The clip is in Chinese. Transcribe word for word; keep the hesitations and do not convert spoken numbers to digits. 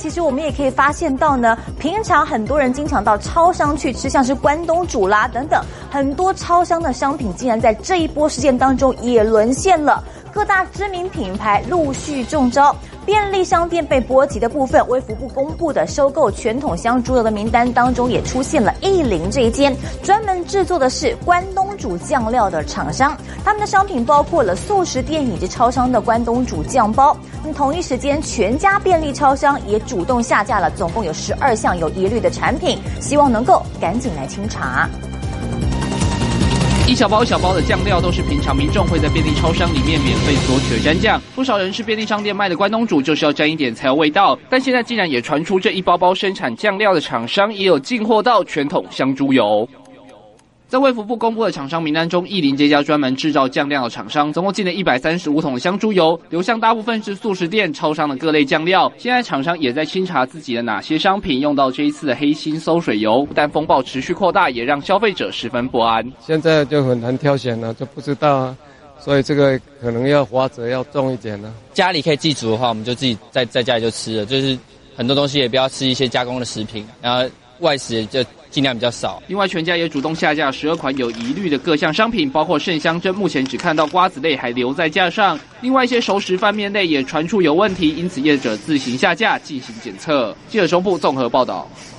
其实我们也可以发现到呢，平常很多人经常到超商去吃，像是关东煮啦等等，很多超商的商品竟然在这一波事件当中也沦陷了。各大知名品牌陆续中招，便利商店被波及的部分，卫福部公布的收购全桶香猪油的名单当中，也出现了益林这一间专门制作的是关东煮酱料的厂商，他们的商品包括了速食店以及超商的关东煮酱包。那么同一时间，全家便利超商也主动下架了，总共有十二项有疑虑的产品，希望能够赶紧来清查。 一小包一小包的酱料都是平常民众会在便利超商里面免费索取的蘸酱，不少人吃便利商店卖的关东煮就是要蘸一点才有味道，但现在竟然也传出这一包包生产酱料的厂商也有进货到全桶香猪油。在卫福部公布的厂商名单中，益林这家专门制造酱料的厂商，总共进了一百三十五桶香猪油，流向大部分是速食店、超商的各类酱料。现在厂商也在清查自己的哪些商品用到这一次的黑心馊水油，但风暴持续扩大，也让消费者十分不安。 现在就很难挑选了，就不知道啊，所以这个可能要花则要重一点了。 家里可以自己煮的话，我们就自己在在家里就吃了，就是很多东西也不要吃一些加工的食品，然后外食也就尽量比较少。 另外，全家也主动下架十二款有疑虑的各项商品，包括盛香珍，目前只看到瓜子类还留在架上。另外一些熟食饭面类也传出有问题，因此业者自行下架进行检测。记者中部综合报道。